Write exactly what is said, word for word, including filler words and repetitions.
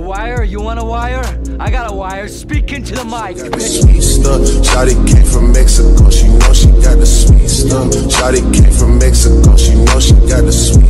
wire? You want a wire? I got a wire. Speak into the mic. Sweet stuff. Shawty came from Mexico. She know she got the sweet stuff. Shawty came from Mexico. She know she got the sweet